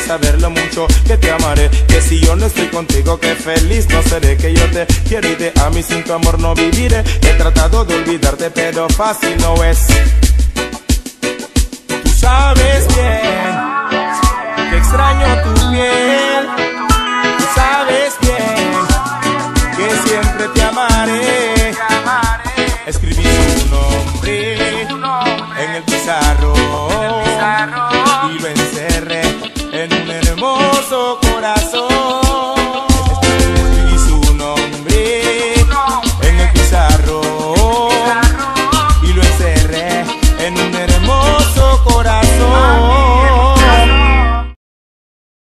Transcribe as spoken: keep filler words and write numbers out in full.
saber lo mucho que te amaré, que si yo no estoy contigo que feliz no seré, que yo te quiero y te amo y sin tu amor no viviré. He tratado de olvidarte pero fácil no es. Tú sabes bien que extraño tu piel.